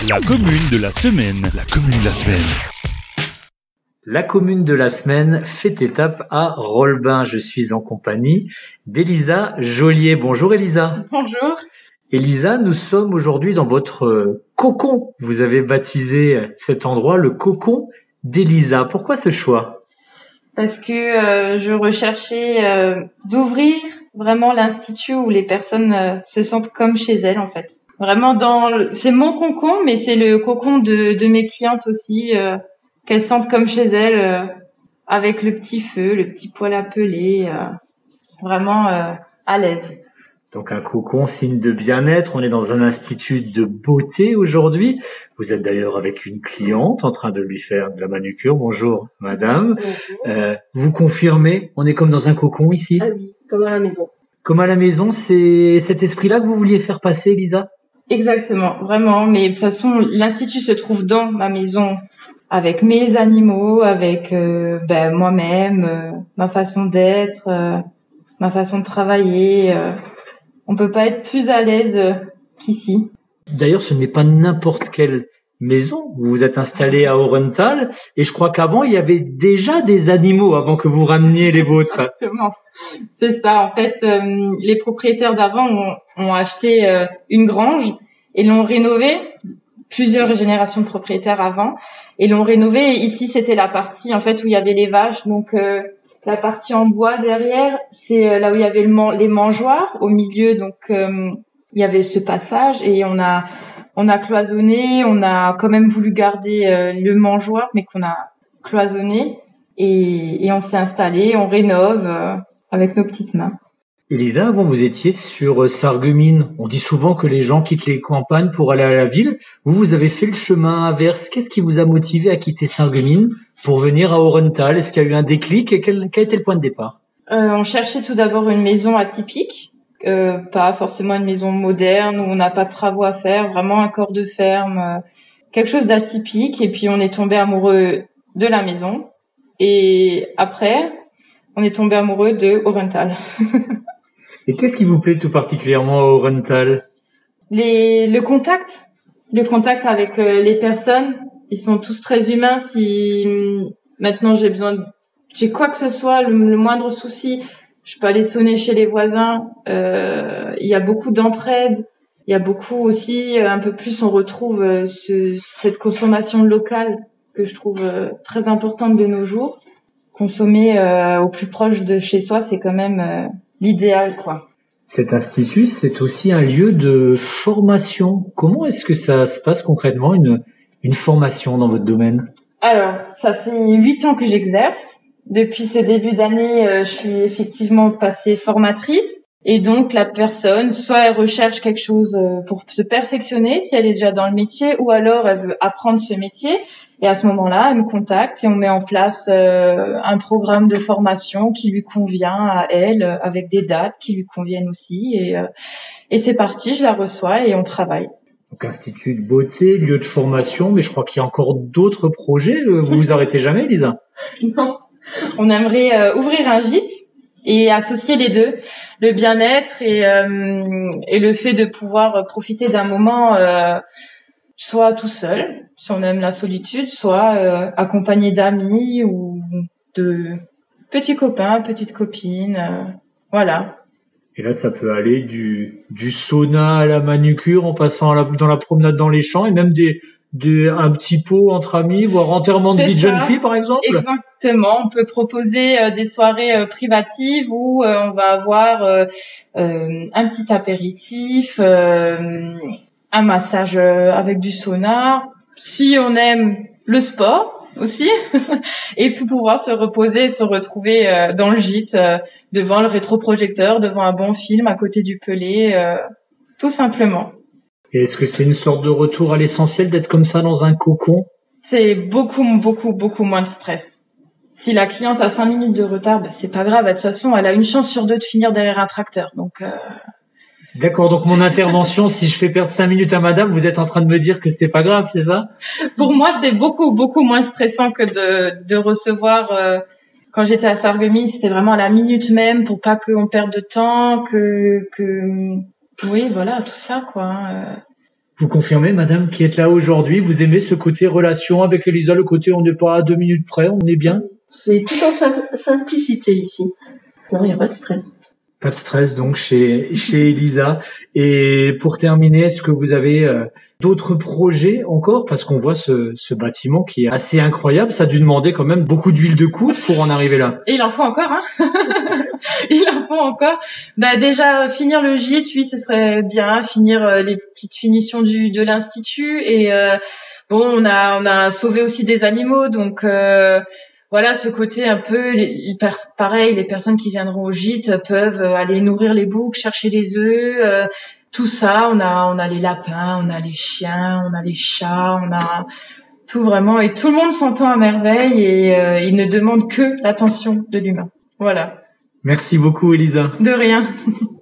La commune de la semaine. La commune de la semaine. La commune de la semaine fait étape à Rolbin. Je suis en compagnie d'Elisa Joliet. Bonjour Elisa. Bonjour. Elisa, nous sommes aujourd'hui dans votre cocon. Vous avez baptisé cet endroit le cocon d'Elisa. Pourquoi ce choix ? Parce que je recherchais d'ouvrir vraiment l'institut où les personnes se sentent comme chez elles en fait. Vraiment c'est mon cocon, mais c'est le cocon de mes clientes aussi, qu'elles sentent comme chez elles, avec le petit feu, le petit poêle à peler, vraiment à l'aise. Donc un cocon, signe de bien-être. On est dans un institut de beauté aujourd'hui. Vous êtes d'ailleurs avec une cliente en train de lui faire de la manucure. Bonjour madame. Bonjour. Vous confirmez, on est comme dans un cocon ici ? Ah oui, comme à la maison. Comme à la maison, c'est cet esprit-là que vous vouliez faire passer, Elisa ? Exactement, vraiment. Mais de toute façon, l'institut se trouve dans ma maison, avec mes animaux, avec moi-même, ma façon d'être, ma façon de travailler. On peut pas être plus à l'aise qu'ici. D'ailleurs, ce n'est pas n'importe quelle maison. Vous vous êtes installé à Orenthal et je crois qu'avant, il y avait déjà des animaux avant que vous rameniez les vôtres. Exactement. C'est ça. En fait, les propriétaires d'avant ont acheté une grange et l'ont rénovée. Plusieurs générations de propriétaires avant et l'ont rénovée. Et ici, c'était la partie en fait où il y avait les vaches. Donc la partie en bois derrière, c'est là où il y avait les mangeoires. Au milieu, donc il y avait ce passage et on a cloisonné. On a quand même voulu garder le mangeoire, mais qu'on a cloisonné et on s'est installé. On rénove avec nos petites mains. Elisa, avant vous étiez sur Sarreguemines. On dit souvent que les gens quittent les campagnes pour aller à la ville. Vous avez fait le chemin inverse. Qu'est-ce qui vous a motivé à quitter Sarreguemines pour venir à Orenthal ? Est-ce qu'il y a eu un déclic et quel a été le point de départ ? On cherchait tout d'abord une maison atypique, pas forcément une maison moderne où on n'a pas de travaux à faire, vraiment un corps de ferme, quelque chose d'atypique. Et puis on est tombé amoureux de la maison. Et après, on est tombé amoureux de Orenthal. Et qu'est-ce qui vous plaît tout particulièrement à Orenthal ? Le contact avec les personnes. Ils sont tous très humains. Si maintenant j'ai quoi que ce soit, le moindre souci, je peux aller sonner chez les voisins. Il y a beaucoup d'entraide. Il y a beaucoup aussi, un peu plus, on retrouve cette consommation locale que je trouve très importante de nos jours. Consommer au plus proche de chez soi, c'est quand même l'idéal, quoi. Cet institut, c'est aussi un lieu de formation. Comment est-ce que ça se passe concrètement, une formation dans votre domaine ? Alors, ça fait 8 ans que j'exerce. Depuis ce début d'année, je suis effectivement passée formatrice. Et donc, la personne, soit elle recherche quelque chose pour se perfectionner, si elle est déjà dans le métier, ou alors elle veut apprendre ce métier. Et à ce moment-là, elle me contacte et on met en place un programme de formation qui lui convient à elle, avec des dates qui lui conviennent aussi. Et c'est parti, je la reçois et on travaille. Donc, institut de beauté, lieu de formation, mais je crois qu'il y a encore d'autres projets. Vous vous arrêtez jamais, Lisa ? Non, on aimerait ouvrir un gîte et associer les deux, le bien-être et le fait de pouvoir profiter d'un moment soit tout seul, si on aime la solitude, soit accompagné d'amis ou de petits copains, petites copines, voilà. Et là, ça peut aller du sauna à la manucure en passant dans la promenade dans les champs et même un petit pot entre amis, voire enterrement de vie de jeune fille, par exemple. Exactement. On peut proposer des soirées privatives où on va avoir un petit apéritif, un massage avec du sauna. Si on aime le sport aussi, et puis pouvoir se reposer et se retrouver dans le gîte, devant le rétroprojecteur, devant un bon film, à côté du pelet, tout simplement. Et est-ce que c'est une sorte de retour à l'essentiel d'être comme ça dans un cocon ? C'est beaucoup moins de stress. Si la cliente a 5 minutes de retard, c'est pas grave. De toute façon, elle a une chance sur 2 de finir derrière un tracteur. Donc, D'accord, donc mon intervention, si je fais perdre 5 minutes à madame, vous êtes en train de me dire que c'est pas grave, c'est ça ? Pour moi, c'est beaucoup moins stressant que de recevoir... quand j'étais à Sarreguemines, c'était vraiment à la minute même pour pas qu'on perde de temps, oui, voilà, tout ça, quoi. Vous confirmez, madame, qui êtes là aujourd'hui, vous aimez ce côté relation avec Elisa, le côté on n'est pas à 2 minutes près, on est bien? C'est tout en simplicité ici. Non, il n'y a pas de stress. Pas de stress donc chez Elisa. Et pour terminer, est-ce que vous avez d'autres projets encore? Parce qu'on voit ce bâtiment qui est assez incroyable. Ça a dû demander quand même beaucoup d'huile de coude pour en arriver là. Et il en faut encore, hein. Il en faut encore. Bah déjà finir le gîte, oui, ce serait bien. Finir les petites finitions de l'institut. Et bon, on a sauvé aussi des animaux, donc. Voilà, ce côté un peu, pareil, les personnes qui viendront au gîte peuvent aller nourrir les boucs, chercher les œufs, tout ça. On a les lapins, on a les chiens, on a les chats, on a tout vraiment. Et tout le monde s'entend à merveille et il ne demande que l'attention de l'humain. Voilà. Merci beaucoup, Elisa. De rien.